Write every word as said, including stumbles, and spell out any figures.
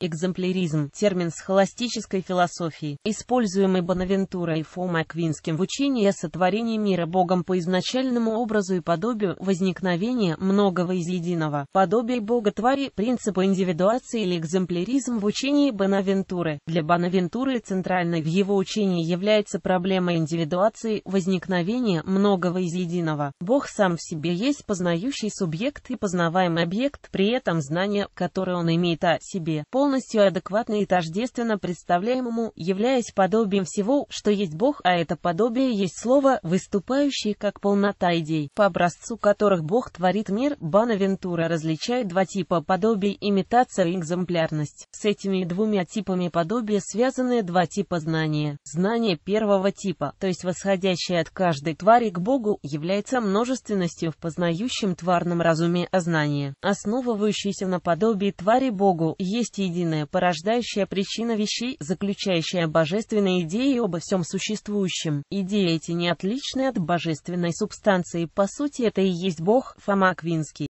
Экземпляризм – термин схоластической философии, используемый Бонавентурой и Фомой Аквинским в учении о сотворении мира Богом по изначальному образу и подобию, возникновения многого из единого, подобие Бога твари, принципу индивидуации или экземпляризм в учении Бонавентуры. Для Бонавентуры центральной в его учении является проблема индивидуации, возникновения многого из единого. Бог сам в себе есть познающий субъект и познаваемый объект, при этом знание, которое он имеет о себе, полностью адекватно и тождественно представляемому, являясь подобием всего, что есть Бог, а это подобие есть слово, выступающее как полнота идей, по образцу которых Бог творит мир. Бонавентура различает два типа подобий: имитация и экземплярность. С этими двумя типами подобия связаны два типа знания. Знание первого типа, то есть восходящее от каждой твари к Богу, является множественностью в познающем тварном разуме, а знание, основывающееся на подобии твари Богу, есть единая порождающая причина вещей, заключающая божественные идеи обо всем существующем. Идеи эти не отличны от божественной субстанции, по сути это и есть Бог. Фома Аквинский.